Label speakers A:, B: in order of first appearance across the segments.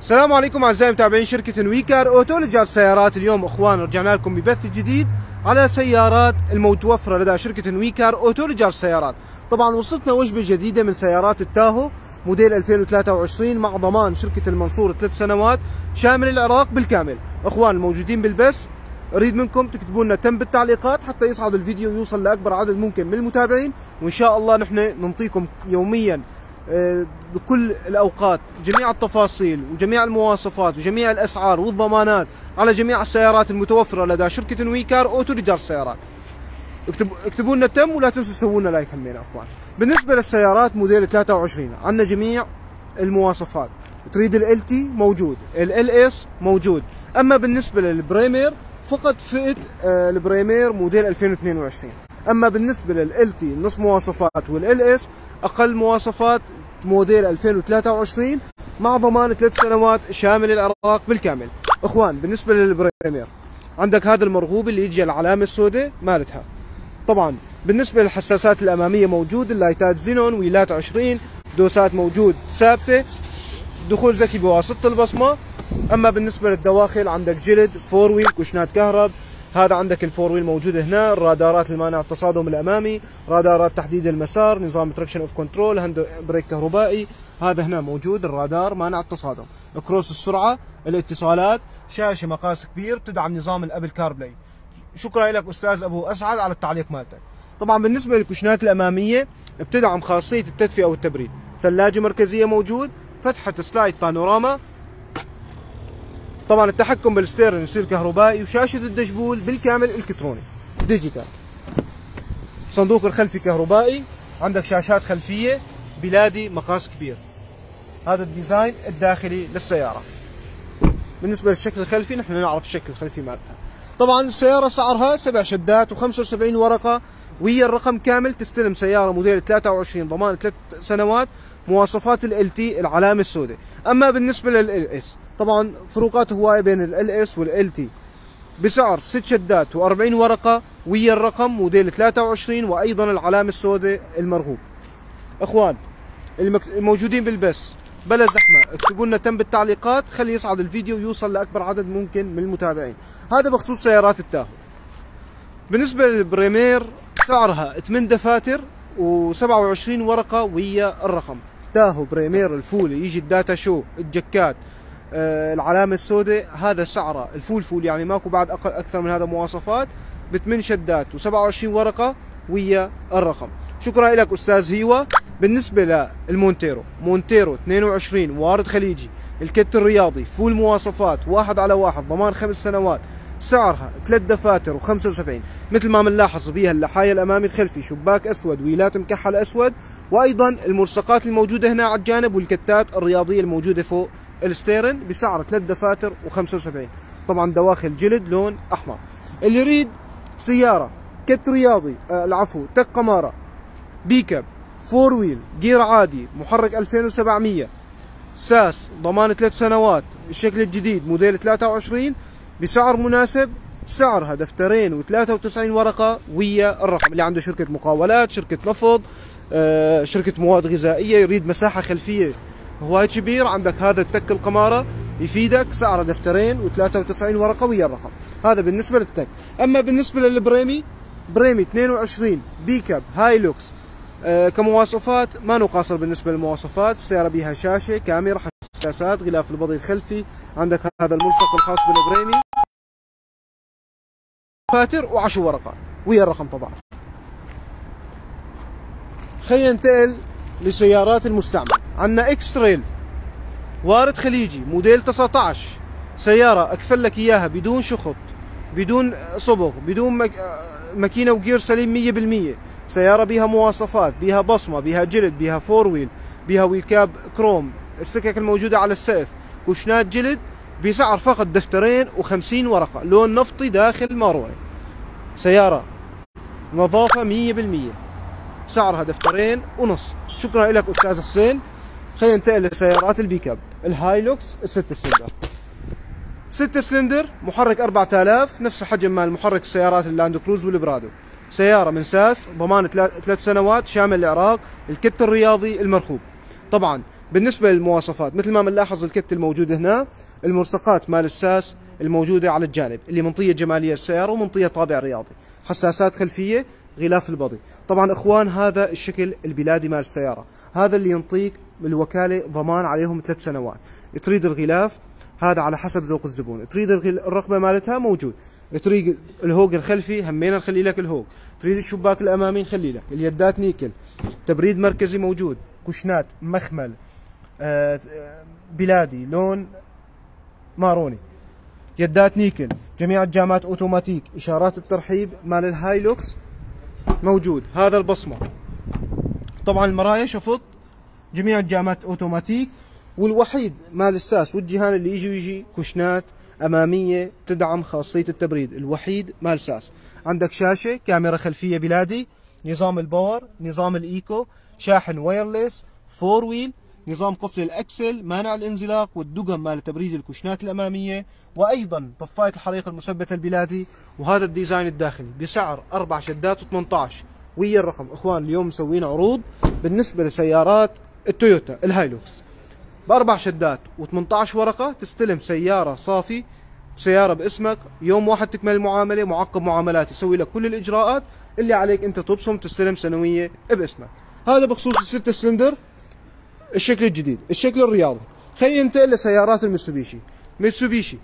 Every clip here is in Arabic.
A: السلام عليكم اعزائي متابعين شركة ويكار اوتو لتجار سيارات. اليوم اخوان رجعنا لكم ببث جديد على سيارات المتوفرة لدى شركة ويكار اوتو لتجار السيارات. طبعا وصلتنا وجبة جديدة من سيارات التاهو موديل 2023 مع ضمان شركة المنصور 3 سنوات شامل العراق بالكامل. اخوان الموجودين بالبث اريد منكم تكتبوا لنا تم بالتعليقات حتى يصعد الفيديو ويوصل لاكبر عدد ممكن من المتابعين، وان شاء الله نحن نعطيكم يوميا بكل الاوقات جميع التفاصيل وجميع المواصفات وجميع الاسعار والضمانات على جميع السيارات المتوفره لدى شركه ويكار اوتو لتجار السيارات. اكتبوا لنا تم ولا تنسوا تسووا لنا لايك همينا اخوان. بالنسبه للسيارات موديل 23 عندنا جميع المواصفات. تريد ال تي موجود، ال اس موجود، اما بالنسبه للبريمير فقط فئه البريمير موديل 2022. اما بالنسبه لل تي نص مواصفات والال اس اقل مواصفات موديل 2023 مع ضمان 3 سنوات شامل العراق بالكامل. اخوان بالنسبه للبريمير عندك هذا المرغوب اللي يجي العلامه السوداء مالتها. طبعا بالنسبه للحساسات الاماميه موجود، اللايتات زينون، ويلات 20، دوسات موجود ثابته، دخول ذكي بواسطه البصمه. اما بالنسبه للدواخل عندك جلد، فور ويل، كوشنات كهرب، هذا عندك الفور ويل موجود هنا، الرادارات المانع التصادم الامامي، رادارات تحديد المسار، نظام تراكشن اوف كنترول، هاند بريك كهربائي، هذا هنا موجود الرادار مانع التصادم، كروس السرعه، الاتصالات، شاشه مقاس كبير بتدعم نظام الابل كار بلاي. شكرا لك استاذ ابو اسعد على التعليق مالتك. طبعا بالنسبه للكوشنات الاماميه بتدعم خاصيه التدفئه والتبريد، ثلاجه مركزيه موجود، فتحه سلايد بانوراما. طبعا التحكم بالستيرن يصير كهربائي، وشاشه الدشبول بالكامل الكتروني ديجيتال. صندوق الخلفي كهربائي، عندك شاشات خلفيه بلادي مقاس كبير. هذا الديزاين الداخلي للسياره. بالنسبه للشكل الخلفي نحن نعرف الشكل الخلفي مالتها. طبعا السياره سعرها 7 شدات و75 ورقه، وهي الرقم كامل تستلم سياره موديل 23 ضمان 3 سنوات، مواصفات ال تي العلامه السوداء. اما بالنسبه لل اس طبعا فروقات هوايه بين ال اس وال تي. بسعر 6 شدات و40 ورقه، وهي الرقم موديل 23 وايضا العلامه السوداء المرغوب. اخوان الموجودين بالبث بلا زحمه اكتبوا لنا تم بالتعليقات خلي يصعد الفيديو ويوصل لاكبر عدد ممكن من المتابعين. هذا بخصوص سيارات التاهو. بالنسبه للبريمير سعرها 8 دفاتر و27 ورقه، وهي الرقم. تاهو بريمير الفول يجي الداتا شو، الجكات، العلامه السوداء، هذا سعره الفول فول، يعني ماكو بعد اكثر من هذا مواصفات، ب 8 شدات و27 ورقه، وهي الرقم. شكرا لك استاذ هيوا. بالنسبه للمونتيرو، مونتيرو 22 وارد خليجي، الكت الرياضي، فول مواصفات، 1 على 1، ضمان 5 سنوات، سعرها 3 دفاتر و75. مثل ما بنلاحظ بيها اللحايه الامامي الخلفي، شباك اسود، ويلات مكحل اسود، وايضا الملصقات الموجوده هنا على الجانب، والكتات الرياضيه الموجوده فوق الستيرن، بسعر 3 دفاتر و75. طبعا دواخل جلد لون احمر. اللي يريد سياره كت رياضي العفو تك قماره، بيك اب، فور ويل، جير عادي، محرك 2700، ساس، ضمان 3 سنوات، الشكل الجديد موديل 23 بسعر مناسب، سعرها دفترين و93 ورقه، وهي الرقم. اللي عنده شركه مقاولات، شركه نفط، شركه مواد غذائيه، يريد مساحه خلفيه هواي كبير، عندك هذا التك القماره يفيدك، سعره دفترين و93 ورقه، وهي الرقم. هذا بالنسبه للتك. اما بالنسبه للبريمي، بريمي 22 بيك اب هايلوكس، كمواصفات ما نقاصر بالنسبه للمواصفات. السياره بها شاشه، كاميرا، حساسات، غلاف البضي الخلفي، عندك هذا الملصق الخاص بالبريمي، فاتر و10 ورقات، وهي الرقم طبعا. خلينا ننتقل لسيارات المستعمل. عندنا اكس تريل وارد خليجي موديل 19، سياره اكفل لك اياها بدون شخط، بدون صبغ، بدون ماكينه وجير سليم 100%. سياره بها مواصفات، بها بصمه، بها جلد، بها فور ويل، بها ويل كاب كروم، السكك الموجوده على السقف، كوشنات جلد، بسعر فقط دفترين و50 ورقه، لون نفطي داخل ماروني. سياره نظافه 100%، سعرها دفترين ونص. شكرا لك استاذ حسين. خلينا ننتقل لسيارات البيك اب. الهايلوكس ال6 سلندر، 6 سلندر، محرك 4000، نفس حجم مال محرك السيارات اللاند كروز والبرادو. سياره من ساس، ضمان 3 سنوات شامل العراق، الكت الرياضي المرخوب. طبعا بالنسبه للمواصفات مثل ما بنلاحظ الكت الموجود هنا، الملصقات مال الساس الموجوده على الجانب اللي منطيه جماليه للسياره ومنطيه طابع رياضي، حساسات خلفيه، غلاف البضي. طبعا اخوان هذا الشكل البلادي مال السياره، هذا اللي ينطيك الوكاله ضمان عليهم 3 سنوات. تريد الغلاف هذا على حسب ذوق الزبون، تريد الرقبه مالتها موجود، تريد الهوج الخلفي همينا نخلي لك الهوج، تريد الشباك الامامي نخلي لك، اليدات نيكل، تبريد مركزي موجود، كشنات مخمل بلادي لون ماروني، يدات نيكل، جميع الجامات اوتوماتيك، اشارات الترحيب مال الهايلوكس موجود، هذا البصمه. طبعا المرايا شفط، جميع الجامات اوتوماتيك، والوحيد مال الساس والجهان اللي يجي كشنات اماميه تدعم خاصيه التبريد، الوحيد مال ساس. عندك شاشه، كاميرا خلفيه بلادي، نظام الباور، نظام الايكو، شاحن وايرلس، 4 ويل، نظام قفل الاكسل، مانع الانزلاق، والدقم مال تبريد الكشنات الاماميه، وايضا طفايه الحريق المثبته البلادي. وهذا الديزاين الداخلي بسعر 4 شدات و18 ويا الرقم. اخوان اليوم مسوين عروض بالنسبه لسيارات التويوتا الهايلوكس ب4 شدات و18 ورقه تستلم سياره صافي، سياره باسمك، يوم واحد تكمل المعامله، معقب معاملات يسوي لك كل الاجراءات اللي عليك انت تبصم، تستلم سنويه باسمك. هذا بخصوص الستة سلندر الشكل الجديد، الشكل الرياضي. خلينا ننتقل لسيارات الميتسوبيشي. ميتسوبيشي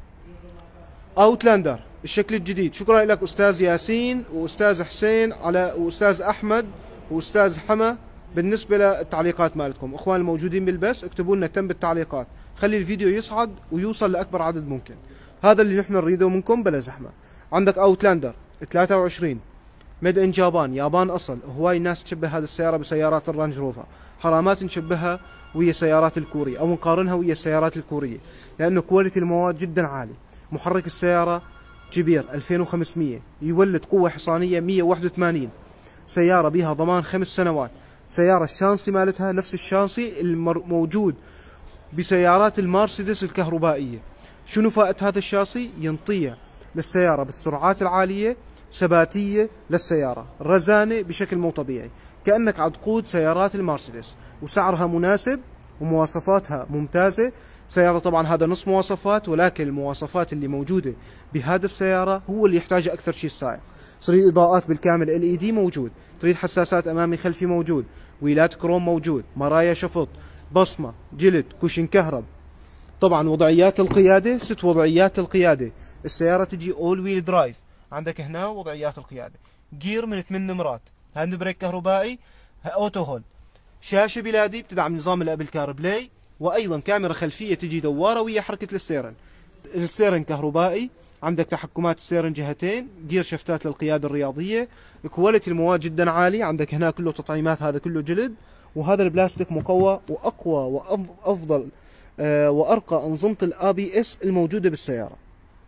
A: اوتلاندر الشكل الجديد. شكرا لك استاذ ياسين واستاذ حسين واستاذ احمد واستاذ حما بالنسبه للتعليقات مالتكم. اخوان الموجودين بالبث اكتبوا لنا تم بالتعليقات، خلي الفيديو يصعد ويوصل لاكبر عدد ممكن. هذا اللي نحن نريده منكم بلا زحمه. عندك اوتلاندر 23 ميد ان جابان، يابان اصل. هواي ناس تشبه هذه السياره بسيارات الرانج روفر، حرامات نشبهها ويا سيارات الكوريه او نقارنها ويا السيارات الكوريه، لانه كواليتي المواد جدا عالي. محرك السياره جبير 2500 يولد قوه حصانيه 181. سياره بها ضمان 5 سنوات. سياره الشانسي مالتها نفس الشانسي الموجود بسيارات المرسيدس الكهربائيه. شنو فائده هذا الشاصي؟ ينطيع للسياره بالسرعات العاليه، ثباتيه للسياره، رزانه بشكل مو طبيعي، كانك عاد تقود سيارات المرسيدس، وسعرها مناسب ومواصفاتها ممتازه. سياره طبعا هذا نص مواصفات، ولكن المواصفات اللي موجوده بهذا السياره هو اللي يحتاجها اكثر شيء السائق. تريد اضاءات بالكامل LED موجود، تريد حساسات امامي خلفي موجود، ويلات كروم موجود، مرايا شفط، بصمه، جلد، كوشن كهرب. طبعا وضعيات القياده 6 وضعيات القياده. السياره تجي اول ويل درايف. عندك هنا وضعيات القياده، جير من 8 نمرات، هاند بريك كهربائي، اوتو هولد، شاشه بلادي بتدعم نظام الابل كار بلاي، وايضا كاميرا خلفيه تجي دواره ويا حركه الستيرن. الستيرن كهربائي، عندك تحكمات الستيرن جهتين، جير شفتات للقياده الرياضيه. كواليتي المواد جدا عالي. عندك هنا كله تطعيمات، هذا كله جلد، وهذا البلاستيك مقوى واقوى وافضل وارقى انظمه الABS الموجوده بالسياره.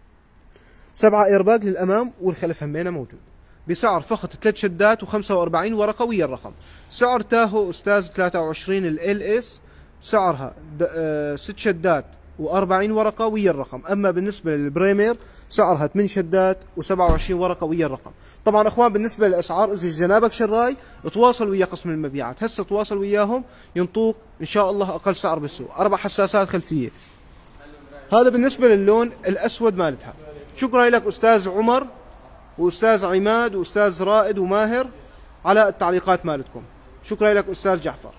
A: 7 ايرباج للامام والخلف همينه موجود، بسعر فقط 3 شدات و45 ورقه ويا الرقم. سعر تاهو استاذ 23 LS سعرها 6 شدات و40 ورقه ويا الرقم. اما بالنسبه للبريمير سعرها 8 شدات و27 ورقه ويا الرقم. طبعا اخوان بالنسبه للاسعار اذا جنابك شراي تواصل ويا قسم المبيعات، هسه تواصل وياهم ينطوك ان شاء الله اقل سعر بالسوق. 4 حساسات خلفيه. هذا بالنسبه للون الاسود مالتها. شكرا لك استاذ عمر واستاذ عماد واستاذ رائد وماهر على التعليقات مالتكم. شكرا لك استاذ جعفر.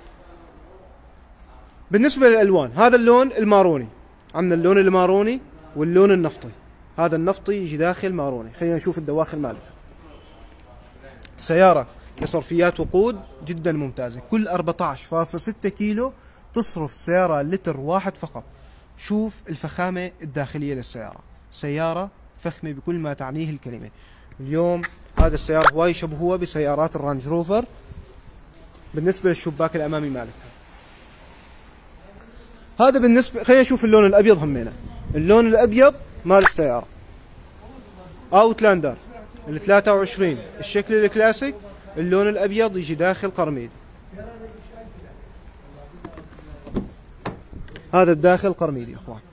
A: بالنسبه للالوان، هذا اللون الماروني، عندنا اللون الماروني واللون النفطي. هذا النفطي يجي داخل ماروني. خلينا نشوف الدواخل مالتها. سياره كصرفيات وقود جدا ممتازه، كل 14.6 كيلو تصرف سياره لتر واحد فقط. شوف الفخامه الداخليه للسياره، سياره فخمه بكل ما تعنيه الكلمه. اليوم هذا السياره هواي يشبهوها بسيارات الرانج روفر بالنسبه للشباك الامامي مالتها. هذا بالنسبه، خلينا نشوف اللون الابيض همينه. اللون الابيض مال السياره اوتلاندر ال 23 الشكل الكلاسيك، اللون الابيض يجي داخل قرميد. هذا الداخل قرميدي يا اخوان.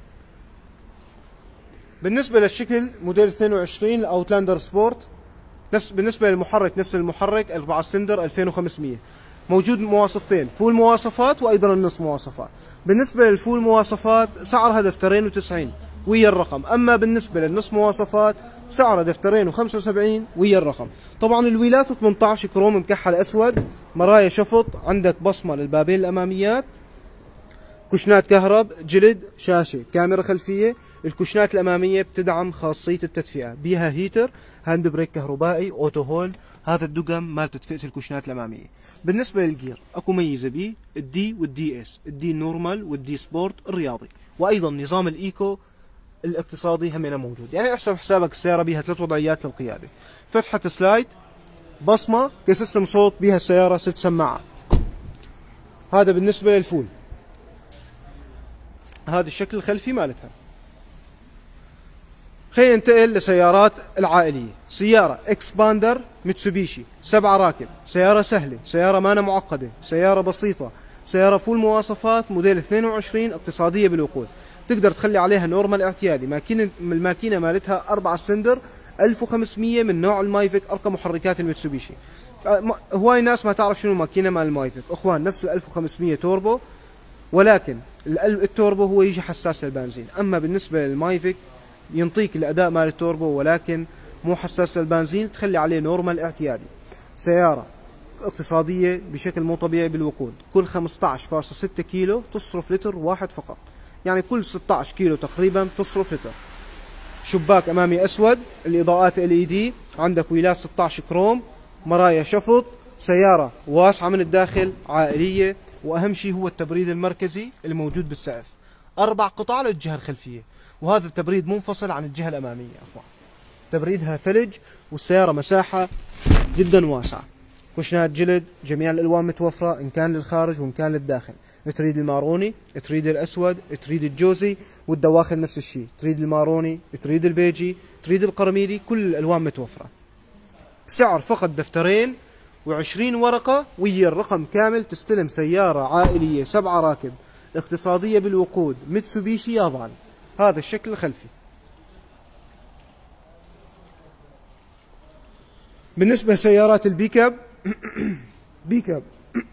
A: بالنسبه للشكل موديل 22 الاوتلاندر سبورت بالنسبه للمحرك نفس المحرك 4 سلندر 2500. موجود مواصفتين، فول مواصفات وايضا النص مواصفات. بالنسبه للفول مواصفات سعرها دفترين و90 ويا الرقم، اما بالنسبه للنص مواصفات سعرها دفترين و75 ويا الرقم. طبعا الويلات 18 كروم مكحل اسود، مرايا شفط، عندك بصمه للبابين الاماميات، كشنات كهرب، جلد، شاشه، كاميرا خلفيه. الكشنات الاماميه بتدعم خاصيه التدفئه، بيها هيتر، هاند بريك كهربائي، اوتو هولد، هذا الدقم مال تدفئه الكشنات الاماميه. بالنسبه للجير اكو ميزه بيه، الدي والدي اس، الدي النورمال والدي سبورت الرياضي، وايضا نظام الايكو الاقتصادي همينه موجود. يعني احسب حسابك السياره بيها 3 وضعيات للقياده، فتحه سلايد، بصمه، كسيستم صوت، بيها السياره 6 سماعات. هذا بالنسبه للفول. هذا الشكل الخلفي مالتها. خلينا ننتقل لسيارات العائليه. سياره اكسباندر ميتسوبيشي 7 راكب، سياره سهله، سياره مانا معقده، سياره بسيطه، سياره فول مواصفات، موديل 22، اقتصاديه بالوقود. تقدر تخلي عليها نورمال اعتيادي. الماكينه مالتها 4 سلندر 1500 من نوع المايفيك، ارقى محركات الميتسوبيشي. هواي ناس ما تعرف شنو الماكينه مال المايفيك، اخوان نفس ال 1500 توربو، ولكن التوربو هو يجي حساس للبنزين. اما بالنسبه للمايفيك ينطيك الاداء مال التوربو ولكن مو حساس للبنزين، تخلي عليه نورمال اعتيادي. سياره اقتصاديه بشكل مو طبيعي بالوقود، كل 15.6 كيلو تصرف لتر واحد فقط، يعني كل 16 كيلو تقريبا تصرف لتر. شباك امامي اسود، الاضاءات LED، عندك ويلات 16 كروم، مرايا شفط، سياره واسعه من الداخل، عائليه، واهم شيء هو التبريد المركزي الموجود بالسقف، 4 قطع للجهه الخلفيه، وهذا التبريد منفصل عن الجهه الاماميه. عفوا، تبريدها ثلج، والسياره مساحه جدا واسعه. كشنات جلد، جميع الالوان متوفره ان كان للخارج وان كان للداخل. تريد الماروني، تريد الاسود، تريد الجوزي، والدواخل نفس الشيء، تريد الماروني، تريد البيجي، تريد القرميدي، كل الالوان متوفره. بسعر فقط دفترين و20 ورقه ويا الرقم كامل تستلم سياره عائليه 7 راكب اقتصاديه بالوقود ميتسوبيشي ياباني. هذا الشكل الخلفي. بالنسبه لسيارات البيك اب بيك اب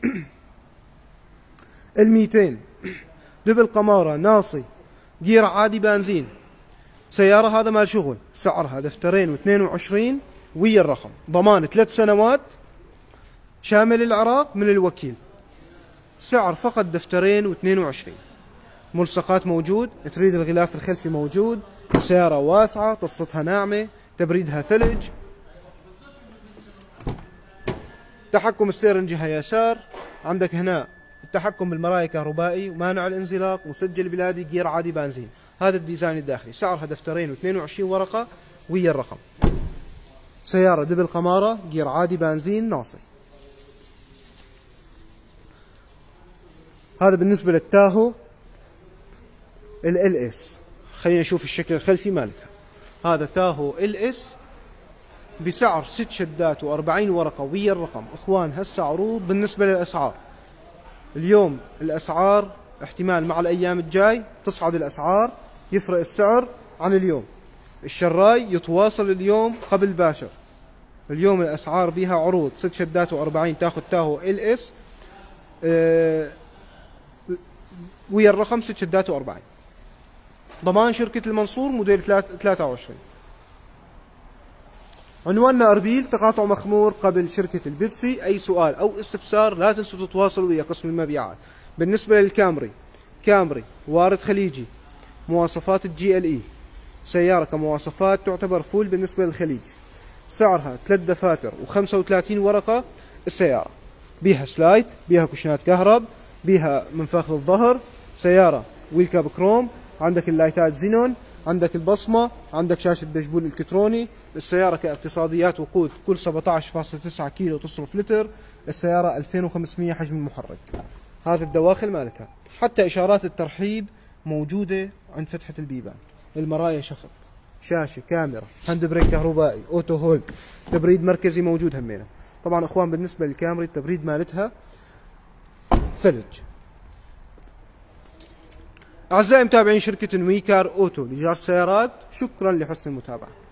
A: ال200 دبل قمارة ناصي، جير عادي بنزين، سيارة هذا مال شغل، سعرها دفترين و22 ويا الرقم، ضمان 3 سنوات شامل العراق من الوكيل، سعر فقط دفترين و22. ملصقات موجود، تريد الغلاف الخلفي موجود، سيارة واسعة، طصتها ناعمة، تبريدها ثلج، تحكم ستيرن جهة يسار، عندك هنا التحكم بالمرايا كهربائي، ومانع الانزلاق، مسجل بلادي، جير عادي بنزين. هذا الديزاين الداخلي، سعرها دفترين و22 ورقة ويا الرقم. سيارة دبل قمارة، جير عادي بنزين ناصي. هذا بالنسبة للتاهو LS. خلينا نشوف الشكل الخلفي مالتها. هذا تاهو LS بسعر 6 شدات و40 ورقة ويا الرقم. اخوان هسه عروض بالنسبة للاسعار. اليوم الاسعار احتمال مع الايام الجاي تصعد الاسعار، يفرق السعر عن اليوم. الشراي يتواصل اليوم قبل باشر. اليوم الاسعار بيها عروض 6 شدات و40 تاخذ تاهو LS ويا الرقم 6 شدات و40. ضمان شركة المنصور موديل 23. عنواننا أربيل، تقاطع مخمور قبل شركة البيبسي. أي سؤال أو استفسار لا تنسوا تتواصلوا ويا قسم المبيعات. بالنسبة للكامري، كامري وارد خليجي، مواصفات GLE، سيارة كمواصفات تعتبر فول بالنسبة للخليج. سعرها 3 دفاتر و35 ورقة. السيارة بيها سلايد، بيها كشنات كهرب، بيها منفاخ للظهر، سيارة ويل كاب كروم، عندك اللايتات زينون، عندك البصمة، عندك شاشة دشبول الكتروني. السيارة كاقتصاديات وقود كل 17.9 كيلو تصرف لتر. السيارة 2500 حجم المحرك. هذا الدواخل مالتها، حتى إشارات الترحيب موجودة عند فتحة البيبان. المرايا شفط، شاشة، كاميرا، هاند بريك كهربائي، اوتو هولد، تبريد مركزي موجود همينة. طبعا اخوان بالنسبة للكامري التبريد مالتها ثلج. أعزائي متابعين شركة نويكار أوتو لإيجار السيارات، شكرا لحسن المتابعة.